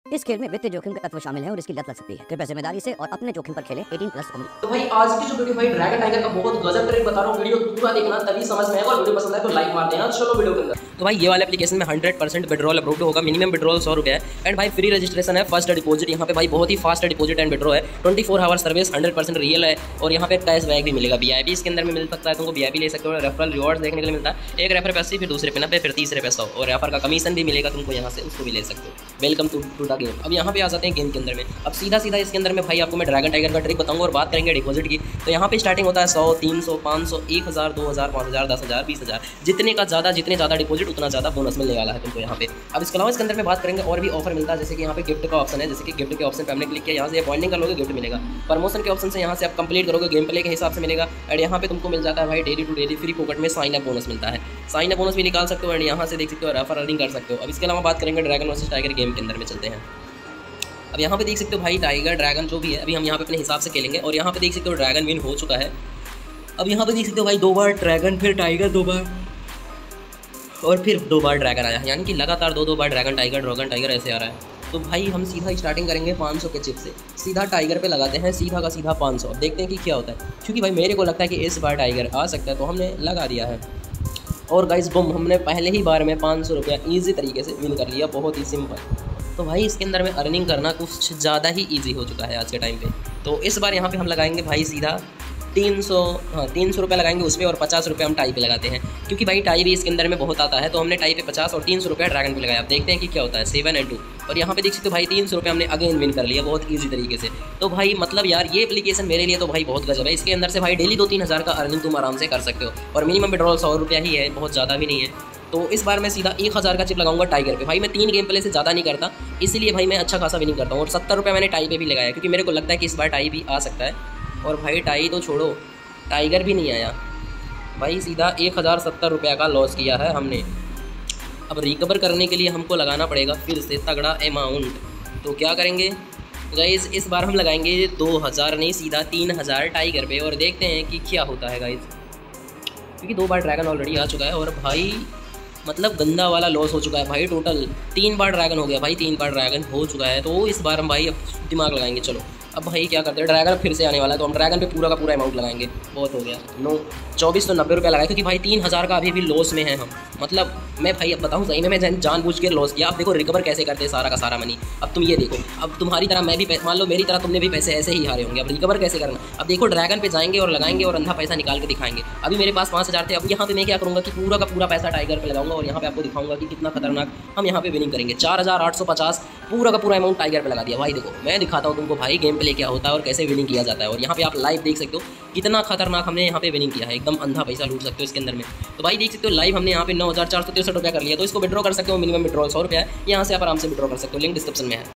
इस खेल में वित्तीय जोखिम का तत्व शामिल है और इसकी लत लग सकती है। कृपया जिम्मेदारी से और अपने जोखिम पर खेलें। 18+ उम्र। तो भाई आज की जो वीडियो भाई ड्रैगन टाइगर का बहुत गजब ट्रिक बता रहा हूँ, वीडियो पूरा देखना तभी समझ में आएगा और वीडियो पसंद है तो लाइक मार देना। चलो वीडियो के अंदर। तो भाई ये वाले एप्लीकेशन में 100% विड्रॉल अप्रूव्ड होगा, मिनिमम विड्रॉल 100 रुपये है एंड भाई फ्री रजिस्ट्रेशन है, फर्स्ट डिपॉजिट यहाँ पे भाई बहुत ही फास्ट डिपॉजिट एंड विड्रॉ है, 24 आवर सर्विस 100% रियल है और यहाँ पे कैश बैक भी मिलेगा। वीआईपी इसके अंदर में मिल सकता है, तुमको वीआईपी ले सकते हो, रेफरल रिवॉर्ड्स देखने के लिए मिलता है, एक रेफर पे 80, फिर दूसरे पे 90, फिर तीसरे पे 100 और रेफर का कमीशन भी मिलेगा तुमको यहाँ से, उसको भी ले सकते हो। Welcome to the game. अब यहाँ पे आ जाते हैं गेम के अंदर में। अब सीधा इसके अंदर में भाई आपको मैं ड्रैगन टाइगर का ट्रिक बताऊंगा और बात करेंगे डिपॉजिट की। तो यहाँ पे स्टार्टिंग होता है 100, 300, 500, 1000, 2000, 5000, 10000, 20000, जितने ज़्यादा डिपॉजिट उतना ज़्यादा बोनस मिलने वाला है तुमको यहाँ पे। अब इसके अलावा इसके अंदर में बात करेंगे और भी ऑफर मिलता है, जैसे कि यहाँ पे गिफ्ट का ऑप्शन है, जैसे कि गिफ्ट के ऑप्शन पे हमने क्लिक किया, यहाँ से अपॉइंटिंग करोगे गिफ्ट मिलेगा। प्रमोशन के ऑप्शन से यहाँ से आप कंप्लीट करोगे गेम प्ले के हिसाब से मिलेगा एंड यहाँ पे तुमको मिल जाता है भाई daily to daily free pocket में साइन अप बोनस मिलता है, साइन अप बोनस भी निकाल सकते हो एंड यहाँ से देख सकते हो रेफर अर्निंग कर सकते हो। अब इसके अलावा बात करेंगे ड्रैगन वर्सेस टाइगर गेम के अंदर में चलते हैं। अब यहाँ पे देख सकते हो भाई टाइगर ड्रैगन जो भी है अभी हम यहाँ पे अपने हिसाब से खेलेंगे और यहाँ पे देख सकते हो ड्रैगन विन हो चुका है। अब यहाँ पे देख सकते हो भाई 2 बार ड्रैगन, फिर टाइगर 2 बार और फिर 2 बार ड्रैगन आया, यानी कि लगातार 2 बार ड्रैगन टाइगर ऐसे आ रहा है। तो भाई हम सीधा स्टार्टिंग करेंगे 500 के चिप से, सीधा टाइगर पे लगाते हैं, सीधा का सीधा 500, देखते हैं कि क्या होता है, क्योंकि भाई मेरे को लगता है कि इस बार टाइगर आ सकता है तो हमने लगा दिया है और गाइस बम हमने पहले ही बार में 500 रुपया ईजी तरीके से विन कर लिया, बहुत ही सिंपल। तो भाई इसके अंदर में अर्निंग करना कुछ ज़्यादा ही ईजी हो चुका है आज के टाइम पे। तो इस बार यहाँ पे हम लगाएंगे भाई सीधा 300 रुपये लगाएंगे उस पर और 50 रुपये हम टाई पे लगाते हैं, क्योंकि भाई टाई भी इसके अंदर में बहुत आता है, तो हमने टाई पे 50 और 300 रुपये ड्रैगन पे लगाया। अब देखते हैं कि क्या होता है, 7 and 2 और यहाँ पे देख सकते हो भाई 300 रुपये हमने अगेन विन कर लिया बहुत ईजी तरीके से। तो भाई मतलब यार ये एप्लीकेशन मेरे लिए तो भाई बहुत गजब है, इसके अंदर से भाई डेली 2-3 हज़ार का अर्निंग तुम आराम से कर सकते हो और मिनिमम विड्रॉल 100 रुपया ही है, बहुत ज़्यादा भी नहीं है। तो इस बार मैं सीधा 1000 का चिप लगाऊंगा टाइगर पे। भाई मैं 3 गेम प्ले से ज़्यादा नहीं करता, इसलिए भाई मैं अच्छा खासा विनिंग करता हूँ और 70 रुपये मैंने टाई पे भी लगाया, क्योंकि मेरे को लगता है कि इस बार टाई भी आ सकता है। और भाई टाई तो छोड़ो, टाइगर भी नहीं आया भाई, सीधा 1070 रुपये का लॉस किया है हमने। अब रिकवर करने के लिए हमको लगाना पड़ेगा फिर से तगड़ा अमाउंट। तो क्या करेंगे गाइज़, इस बार हम लगाएंगे 2000 नहीं, सीधा 3000 टाइगर पे और देखते हैं कि क्या होता है गाइज़, क्योंकि 2 बार ड्रैगन ऑलरेडी आ चुका है और भाई मतलब गंदा वाला लॉस हो चुका है भाई। टोटल 3 बार ड्रैगन हो गया भाई, 3 बार ड्रैगन हो चुका है। तो इस बार हम भाई अब दिमाग लगाएंगे। चलो अब भाई क्या करते हैं, ड्रैगन फिर से आने वाला है तो हम ड्रैगन पे पूरा का पूरा अमाउंट लगाएंगे। बहुत हो गया 2490 रुपये लगाए, क्योंकि भाई 3000 का अभी भी लॉस में है हम। मतलब मैं भाई अब बताऊँ सही में मैं जानबूझ के लॉस किया। अब देखो रिकवर कैसे करते हैं सारा का सारा मनी। अब तुम ये देखो, अब तुम्हारी तरह मैं भी मान लो मेरी तरह तुमने भी पैसे ऐसे ही हारे होंगे। अब रिकवर कैसे करना, अब देखो ड्रैगन पे जाएंगे और लगाएंगे और अंधा पैसा निकाल के दिखाएंगे। अभी मेरे पास 5000 थे, अब यहाँ पे मैं क्या करूँगा कि पूरा का पूरा पैसा टाइगर पे लगाऊंगा और यहाँ पे आपको दिखाऊंगा कि कितना खतरनाक हम यहाँ पे विनिंग करेंगे। 4850 पूरा का पूरा अमाउंट टाइगर पे लगा दिया। भाई देखो मैं दिखाता हूँ तुमको भाई गेम प्ले क्या होता है और कैसे विनिंग किया जाता है। और यहाँ पे आप लाइव देख सकते हो कितना खतरनाक हमने यहाँ पे विनिंग किया है, एकदम अंधा पैसा लूट सकते हो इसके अंदर में। तो भाई देख सकते हो लाइव हमने यहाँ पे 9463 रुपया कर लिया। तो इसको विड्रॉ कर सकते हो, मिनिमम विड्रॉल 100 रुपया है, यहाँ से आप आराम से विड्रॉ कर सकते हो, लिंक डिस्क्रिप्शन में है।